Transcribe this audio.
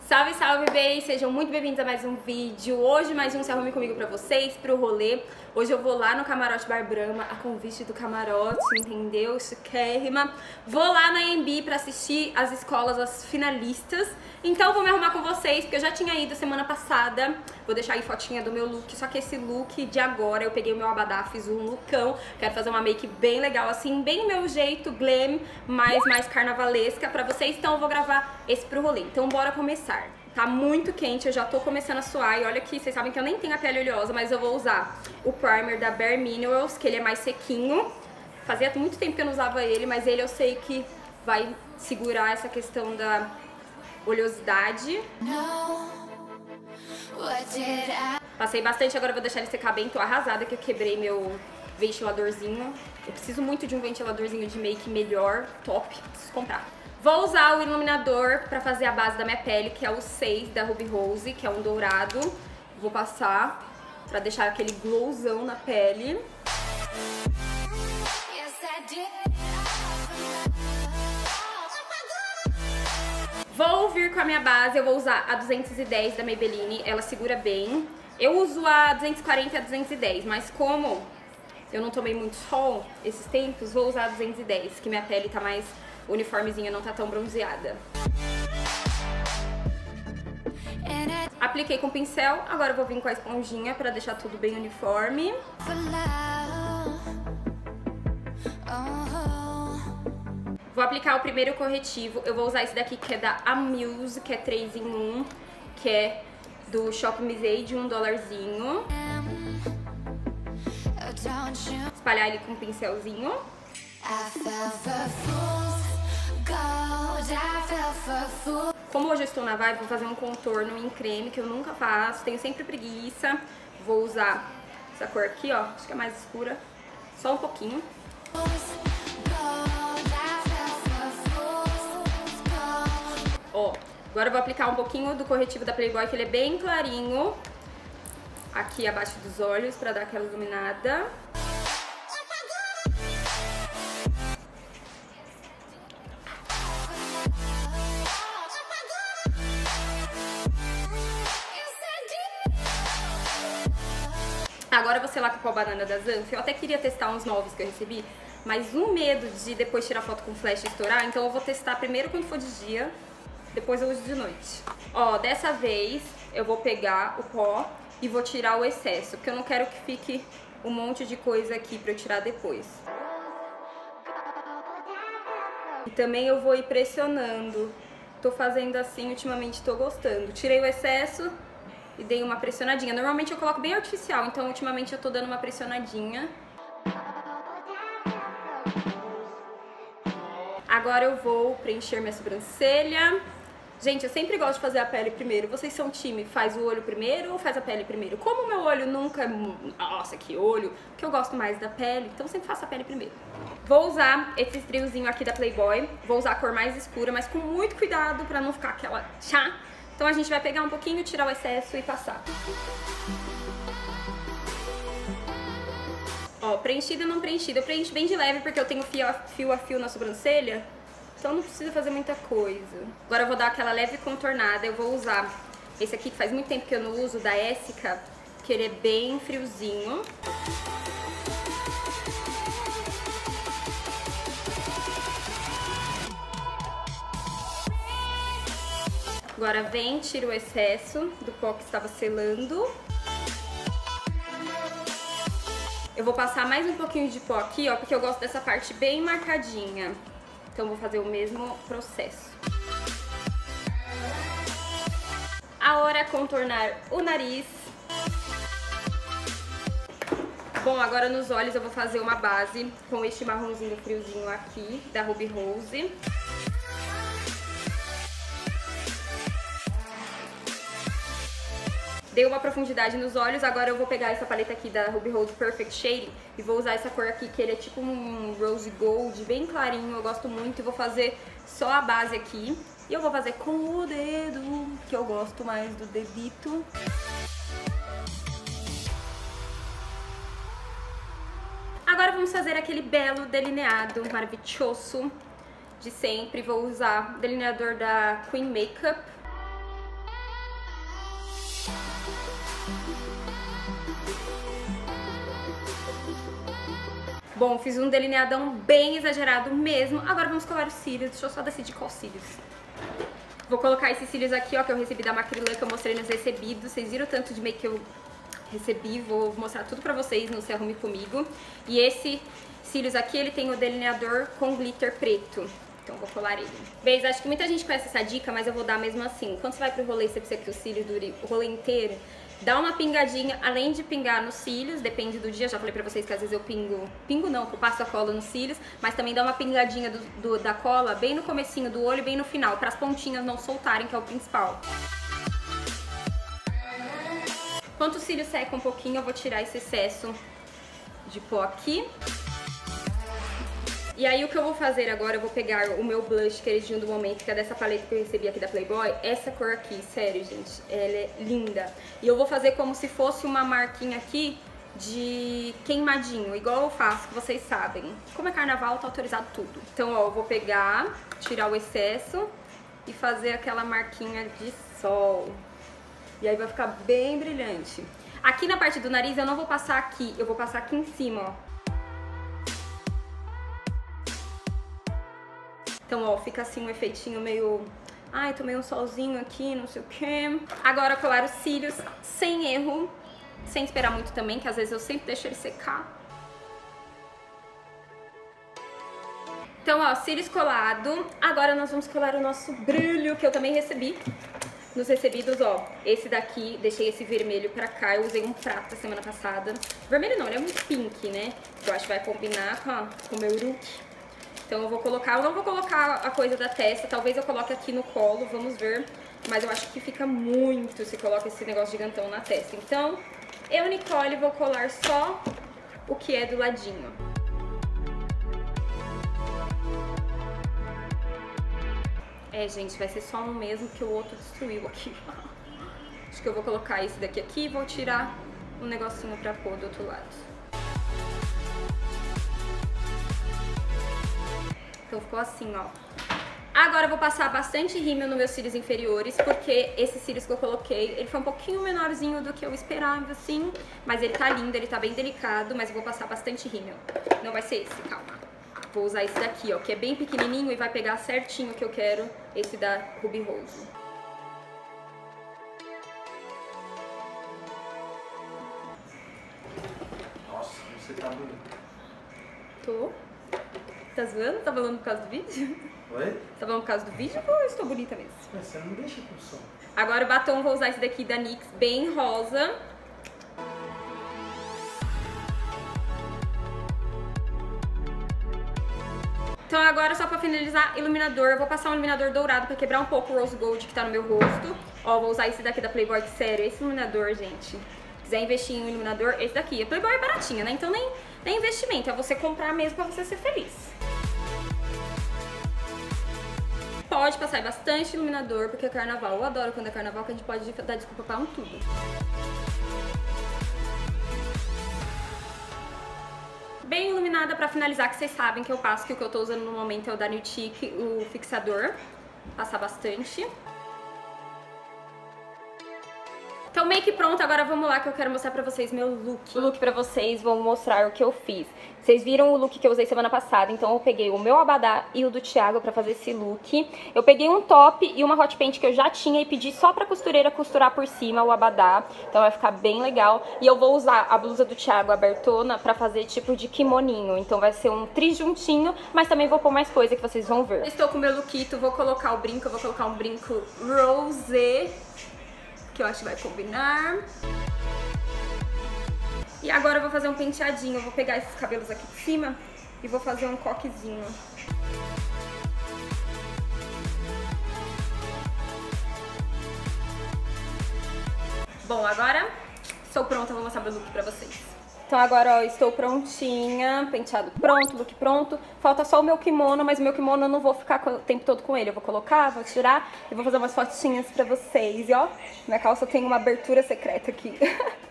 Salve, salve, bem! Sejam muito bem-vindos a mais um vídeo. Hoje mais um Se Arrume Comigo pra vocês, pro rolê. Hoje eu vou lá no Camarote Bar Brahma, a convite do camarote, entendeu? Chiquérrima. Vou lá na AMB pra assistir as escolas, as finalistas. Então vou me arrumar com vocês, porque eu já tinha ido semana passada. Vou deixar aí fotinha do meu look, só que esse look de agora, eu peguei o meu abadá, fiz um lookão. Quero fazer uma make bem legal, assim, bem meu jeito, glam, mas mais carnavalesca pra vocês. Então eu vou gravar esse pro rolê. Então bora começar. Tá muito quente, eu já tô começando a suar e olha aqui, vocês sabem que eu nem tenho a pele oleosa, mas eu vou usar o primer da Bare Minerals, que ele é mais sequinho. Fazia muito tempo que eu não usava ele, mas ele eu sei que vai segurar essa questão da oleosidade. Passei bastante, agora eu vou deixar ele secar bem, tô arrasada que eu quebrei meu ventiladorzinho. Eu preciso muito de um ventiladorzinho de make melhor, top, preciso comprar. Vou usar o iluminador pra fazer a base da minha pele, que é o 6 da Ruby Rose, que é um dourado. Vou passar pra deixar aquele glowzão na pele. Vou vir com a minha base, eu vou usar a 210 da Maybelline, ela segura bem. Eu uso a 240 e a 210, mas como eu não tomei muito sol esses tempos, vou usar a 210, que minha pele tá mais uniformezinha, não tá tão bronzeada. Apliquei com o pincel, agora eu vou vir com a esponjinha pra deixar tudo bem uniforme. Vou aplicar o primeiro corretivo, eu vou usar esse daqui que é da Amuse, que é 3 em 1, que é do Shop Misei de $1. Espalhar ele com um pincelzinho. Como hoje eu estou na vibe, vou fazer um contorno em creme, que eu nunca faço, tenho sempre preguiça. Vou usar essa cor aqui, ó, acho que é mais escura, só um pouquinho. Ó, agora eu vou aplicar um pouquinho do corretivo da Playboy, que ele é bem clarinho, aqui abaixo dos olhos, pra dar aquela iluminada. Agora eu vou selar com o pó banana da Zanf. Eu até queria testar uns novos que eu recebi, mas um medo de depois tirar foto com flash e estourar, então eu vou testar primeiro quando for de dia, depois eu uso de noite. Ó, dessa vez eu vou pegar o pó e vou tirar o excesso, porque eu não quero que fique um monte de coisa aqui pra eu tirar depois. E também eu vou ir pressionando. Tô fazendo assim, ultimamente tô gostando. Tirei o excesso e dei uma pressionadinha. Normalmente eu coloco bem artificial, então ultimamente eu tô dando uma pressionadinha. Agora eu vou preencher minha sobrancelha. Gente, eu sempre gosto de fazer a pele primeiro. Vocês são time, faz o olho primeiro ou faz a pele primeiro? Como o meu olho nunca é... Nossa, que olho! Que eu gosto mais da pele, então eu sempre faço a pele primeiro. Vou usar esse triozinho aqui da Playboy. Vou usar a cor mais escura, mas com muito cuidado pra não ficar aquela chá. Então a gente vai pegar um pouquinho, tirar o excesso e passar. Ó, preenchida ou não preenchida. Eu preencho bem de leve porque eu tenho fio a fio na sobrancelha. Então não precisa fazer muita coisa. Agora eu vou dar aquela leve contornada. Eu vou usar esse aqui que faz muito tempo que eu não uso, da Essica, que ele é bem friozinho. Agora vem, tira o excesso do pó que estava selando. Eu vou passar mais um pouquinho de pó aqui, ó, porque eu gosto dessa parte bem marcadinha. Então vou fazer o mesmo processo. A hora é contornar o nariz. Bom, agora nos olhos eu vou fazer uma base com este marronzinho friozinho aqui, da Ruby Rose. Dei uma profundidade nos olhos, agora eu vou pegar essa paleta aqui da Ruby Rose Perfect Shade e vou usar essa cor aqui, que ele é tipo um rose gold, bem clarinho, eu gosto muito, e vou fazer só a base aqui. E eu vou fazer com o dedo, que eu gosto mais do dedito. Agora vamos fazer aquele belo delineado maravilhoso de sempre. Vou usar o delineador da Queen Makeup. Bom, fiz um delineadão bem exagerado mesmo. Agora vamos colar os cílios. Deixa eu só decidir qual cílios. Vou colocar esses cílios aqui, ó, que eu recebi da Macrylan, que eu mostrei nos recebidos. Vocês viram o tanto de make que eu recebi? Vou mostrar tudo pra vocês no Se Arrume Comigo. E esse cílios aqui, ele tem o delineador com glitter preto. Então vou colar ele. Beijo, acho que muita gente conhece essa dica, mas eu vou dar mesmo assim. Quando você vai pro rolê, você precisa que o cílio dure o rolê inteiro. Dá uma pingadinha, além de pingar nos cílios, depende do dia, já falei pra vocês que às vezes eu pingo não, que eu passo a cola nos cílios, mas também dá uma pingadinha da cola bem no comecinho do olho e bem no final, para as pontinhas não soltarem, que é o principal. Enquanto o cílio seca um pouquinho, eu vou tirar esse excesso de pó aqui. E aí o que eu vou fazer agora, eu vou pegar o meu blush queridinho do momento, que é dessa paleta que eu recebi aqui da Playboy. Essa cor aqui, sério, gente, ela é linda. E eu vou fazer como se fosse uma marquinha aqui de queimadinho, igual eu faço, que vocês sabem. Como é carnaval, tá autorizado tudo. Então, ó, eu vou pegar, tirar o excesso e fazer aquela marquinha de sol. E aí vai ficar bem brilhante. Aqui na parte do nariz eu não vou passar aqui, eu vou passar aqui em cima, ó. Então, ó, fica assim um efeitinho meio... Ai, tomei um solzinho aqui, não sei o quê. Agora, colar os cílios sem erro, sem esperar muito também, que às vezes eu sempre deixo ele secar. Então, ó, cílios colado. Agora nós vamos colar o nosso brilho, que eu também recebi nos recebidos, ó. Esse daqui, deixei esse vermelho pra cá. Eu usei um prata semana passada. Vermelho não, ele é muito pink, né? Eu acho que vai combinar com o meu look. Então eu vou colocar, eu não vou colocar a coisa da testa, talvez eu coloque aqui no colo, vamos ver. Mas eu acho que fica muito se coloca esse negócio gigantão na testa. Então, eu, Nicole, vou colar só o que é do ladinho. É, gente, vai ser só um mesmo, que o outro destruiu aqui. Acho que eu vou colocar esse daqui aqui e vou tirar um negocinho pra pôr do outro lado. Então ficou assim, ó. Agora eu vou passar bastante rímel nos meus cílios inferiores, porque esses cílios que eu coloquei, ele foi um pouquinho menorzinho do que eu esperava, assim. Mas ele tá lindo, ele tá bem delicado, mas eu vou passar bastante rímel. Não vai ser esse, calma. Vou usar esse daqui, ó, que é bem pequenininho e vai pegar certinho o que eu quero, esse da Ruby Rose. Nossa, você tá bonita. Tô. Tá zoando? Tá falando por causa do vídeo? Oi? Tá falando por causa do vídeo ou eu estou bonita mesmo? Mas você não deixa com som. Agora o batom, vou usar esse daqui da NYX, bem rosa. Então agora, só pra finalizar, iluminador. Eu vou passar um iluminador dourado pra quebrar um pouco o rose gold que tá no meu rosto. Ó, vou usar esse daqui da Playboy, que sério, esse iluminador, gente. Se quiser investir em um iluminador, esse daqui. A Playboy é baratinha, né? Então nem investimento, é você comprar mesmo pra você ser feliz. Pode passar bastante iluminador, porque é carnaval. Eu adoro quando é carnaval, que a gente pode dar desculpa pra um tudo. Bem iluminada pra finalizar, que vocês sabem que eu passo, que o que eu tô usando no momento é o da Newtique, o fixador. Passar bastante. Então, make pronto, agora vamos lá que eu quero mostrar pra vocês meu look. O look pra vocês, vou mostrar o que eu fiz. Vocês viram o look que eu usei semana passada, então eu peguei o meu abadá e o do Thiago pra fazer esse look. Eu peguei um top e uma hot pant que eu já tinha e pedi só pra costureira costurar por cima o abadá. Então vai ficar bem legal. E eu vou usar a blusa do Thiago abertona pra fazer tipo de kimoninho. Então vai ser um trijuntinho, mas também vou pôr mais coisa que vocês vão ver. Estou com o meu lookito, vou colocar o brinco, eu vou colocar um brinco rosé, que eu acho que vai combinar. E agora eu vou fazer um penteadinho. Eu vou pegar esses cabelos aqui de cima e vou fazer um coquezinho. Bom, agora estou pronta, vou mostrar meu look pra vocês. Então agora, ó, estou prontinha, penteado pronto, look pronto. Falta só o meu kimono, mas o meu kimono eu não vou ficar o tempo todo com ele. Eu vou colocar, vou tirar e vou fazer umas fotinhas pra vocês. E ó, minha calça tem uma abertura secreta aqui.